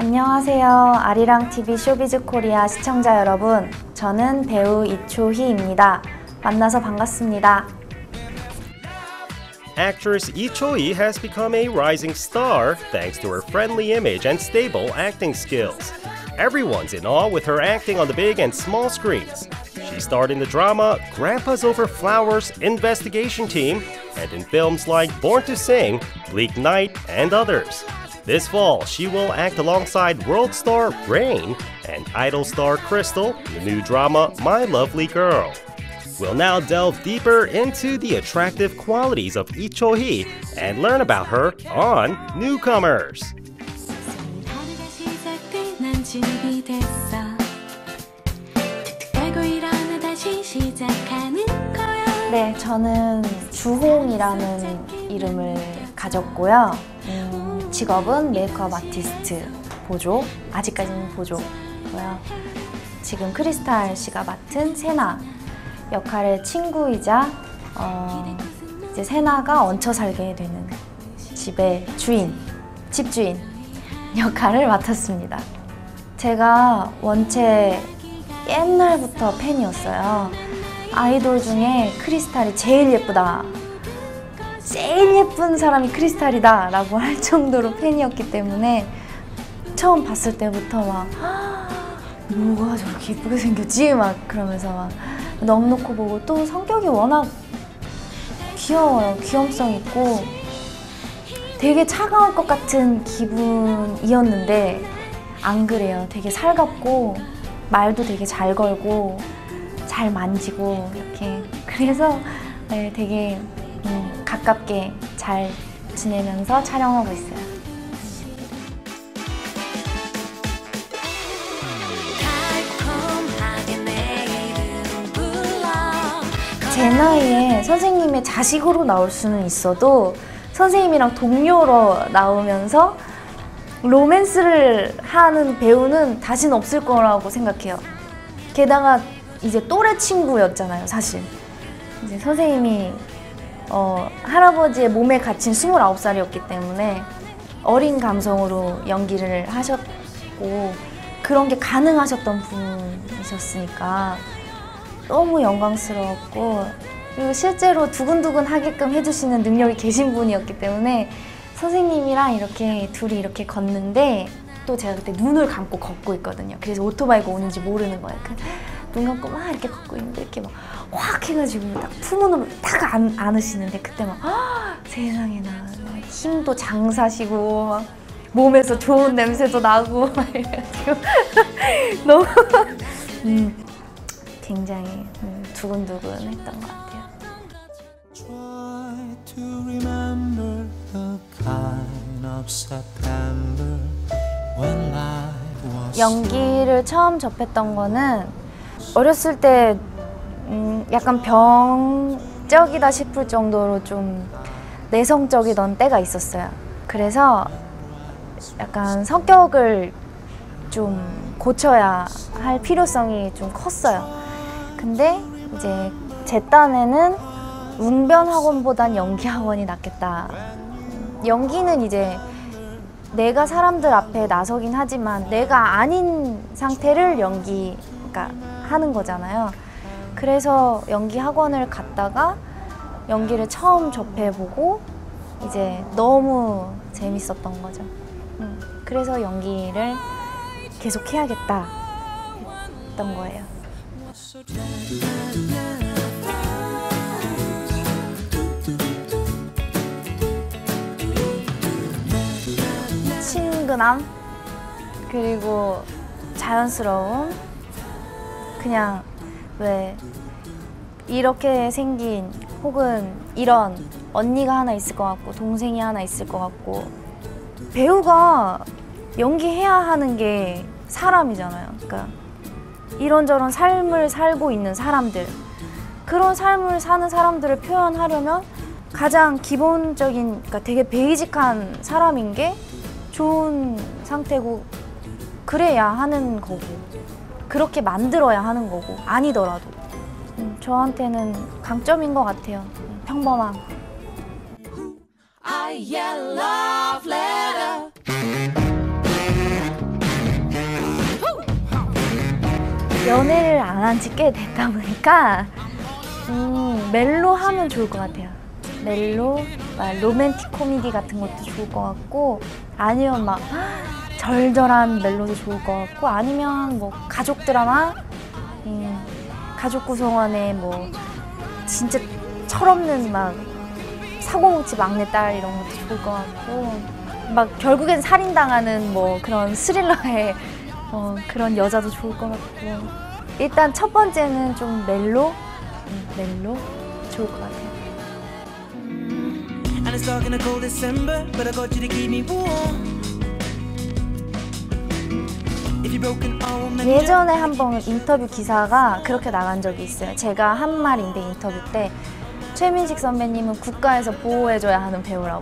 안녕하세요. 아리랑TV 쇼비즈 코리아 시청자 여러분. 저는 배우 이초희입니다. 만나서 반갑습니다. Actress Lee Cho-hee has become a rising star thanks to her friendly image and stable acting skills. Everyone's in awe with her acting on the big and small screens. She starred in the drama Grandpa's Over Flowers Investigation Team and in films like Born to Sing, Bleak Night, and others. This fall, she will act alongside world star Rain and idol star Crystal in the new drama My Lovely Girl. We'll now delve deeper into the attractive qualities of Lee Cho-hee and learn about her on Newcomers. 네, 저는 주홍이라는 이름을 가졌고요. 직업은 메이크업 아티스트 보조, 아직까지는 보조고요. 지금 크리스탈 씨가 맡은 세나 역할의 친구이자 이제 세나가 얹혀 살게 되는 집의 주인, 집주인 역할을 맡았습니다. 제가 원체 옛날부터 팬이었어요. 아이돌 중에 크리스탈이 제일 예쁘다, 제일 예쁜 사람이 크리스탈이다 라고 할 정도로 팬이었기 때문에 처음 봤을 때부터 막 뭐가 저렇게 예쁘게 생겼지? 막 그러면서 막 넋놓고 보고, 또 성격이 워낙 귀여워요. 귀염성 있고 되게 차가울 것 같은 기분이었는데 안 그래요. 되게 살갑고 말도 되게 잘 걸고 잘 만지고 이렇게, 그래서 네, 되게 가깝게 잘 지내면서 촬영하고 있어요. 제 나이에 선생님의 자식으로 나올 수는 있어도 선생님이랑 동료로 나오면서 로맨스를 하는 배우는 다시는 없을 거라고 생각해요. 게다가 이제 또래 친구였잖아요, 사실. 이제 선생님이 할아버지의 몸에 갇힌 29살이었기 때문에 어린 감성으로 연기를 하셨고 그런 게 가능하셨던 분이셨으니까 너무 영광스러웠고, 그리고 실제로 두근두근 하게끔 해주시는 능력이 계신 분이었기 때문에 선생님이랑 이렇게 둘이 이렇게 걷는데, 또 제가 그때 눈을 감고 걷고 있거든요. 그래서 오토바이가 오는지 모르는 거예요. 눈 감고 막 이렇게 걷고 있는데 이렇게 막 확 해가지고 딱 품은으로 딱 안으시는데, 그때 막 세상에나 힘도 장사시고 막 몸에서 좋은 냄새도 나고 막 이래가지고 너무 굉장히 두근두근 했던 것 같아요. 연기를 처음 접했던 거는 어렸을 때 약간 병적이다 싶을 정도로 좀 내성적이던 때가 있었어요. 그래서 약간 성격을 좀 고쳐야 할 필요성이 좀 컸어요. 근데 이제 제 딴에는 웅변 학원보단 연기 학원이 낫겠다. 연기는 이제 내가 사람들 앞에 나서긴 하지만 내가 아닌 상태를 하는 거잖아요. 그래서 연기 학원을 갔다가 연기를 처음 접해보고 이제 너무 재밌었던 거죠. 그래서 연기를 계속 해야겠다 했던 거예요. 친근함, 그리고 자연스러움, 그냥 왜 이렇게 생긴, 혹은 이런 언니가 하나 있을 것 같고 동생이 하나 있을 것 같고, 배우가 연기해야 하는 게 사람이잖아요. 그러니까 이런저런 삶을 살고 있는 사람들, 그런 삶을 사는 사람들을 표현하려면 가장 기본적인, 그러니까 되게 베이직한 사람인 게 좋은 상태고, 그래야 하는 거고, 그렇게 만들어야 하는 거고, 아니더라도 저한테는 강점인 것 같아요. 평범함. I get love letter. 연애를 안 한 지 꽤 됐다 보니까 멜로 하면 좋을 것 같아요. 멜로, 로맨틱 코미디 같은 것도 좋을 것 같고, 아니면 막 절절한 멜로도 좋을 것 같고, 아니면 뭐 가족 드라마, 가족 구성원의 뭐 진짜 철없는 막 사고뭉치 막내딸 이런 것도 좋을 것 같고, 막 결국엔 살인당하는 뭐 그런 스릴러의 그런 여자도 좋을 것 같고, 일단 첫 번째는 좀 멜로 좋을 것 같아요. 예전에 한번 인터뷰 기사가 그렇게 나간 적이 있어요. 제가 한 말인데 인터뷰 때 최민식 선배님은 국가에서 보호해줘야 하는 배우라고.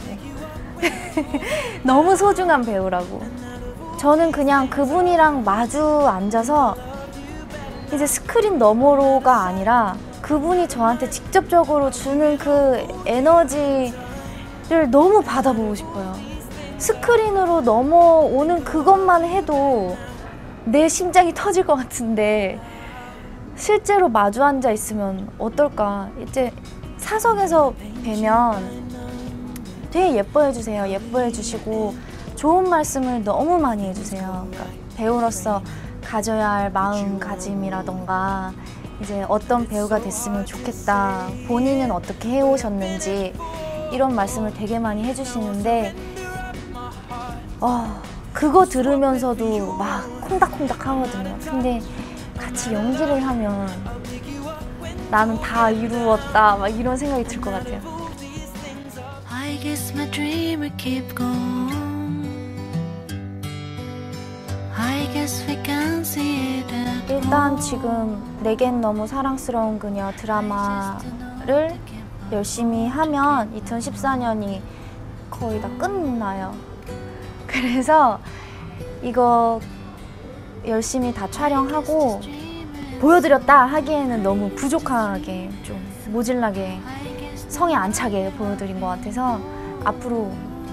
너무 소중한 배우라고. 저는 그냥 그분이랑 마주 앉아서 이제 스크린 너머로가 아니라 그분이 저한테 직접적으로 주는 그 에너지를 너무 받아보고 싶어요. 스크린으로 넘어오는 그것만 해도 내 심장이 터질 것 같은데 실제로 마주 앉아 있으면 어떨까? 이제 사석에서 뵈면 되게 예뻐해 주세요. 예뻐해 주시고 좋은 말씀을 너무 많이 해주세요. 그러니까 배우로서 가져야 할 마음가짐이라던가 이제 어떤 배우가 됐으면 좋겠다, 본인은 어떻게 해오셨는지 이런 말씀을 되게 많이 해주시는데 그거 들으면서도 막 콩닥콩닥 하거든요. 근데 같이 연기를 하면 나는 다 이루었다 막 이런 생각이 들 것 같아요. I guess my dream will keep going. I guess we can see it again. 일단 지금 내겐 너무 사랑스러운 그녀 드라마를 열심히 하면 2014년이 거의 다 끝나요. 그래서 이거 열심히 다 촬영하고 보여드렸다 하기에는 너무 부족하게, 좀 모질나게, 성에 안 차게 보여드린 것 같아서 앞으로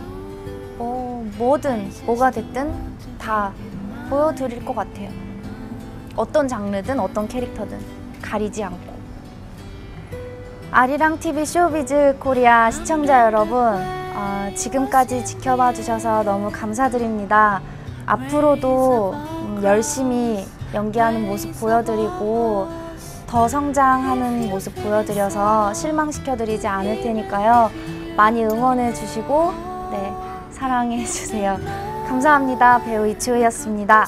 뭐가 됐든 다 보여드릴 것 같아요. 어떤 장르든 어떤 캐릭터든 가리지 않고. 아리랑TV 쇼비즈 코리아 시청자 여러분, 지금까지 지켜봐 주셔서 너무 감사드립니다. 앞으로도 열심히 연기하는 모습 보여드리고 더 성장하는 모습 보여드려서 실망시켜드리지 않을 테니까요. 많이 응원해 주시고 사랑해 주세요. 감사합니다. 배우 이치호였습니다.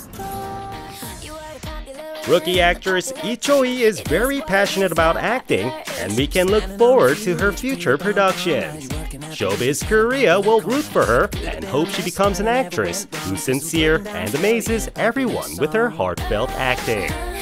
Rookie actress Lee Choi is very passionate about acting, and we can look forward to her future productions. Showbiz Korea will root for her and hope she becomes an actress who's sincere and amazes everyone with her heartfelt acting.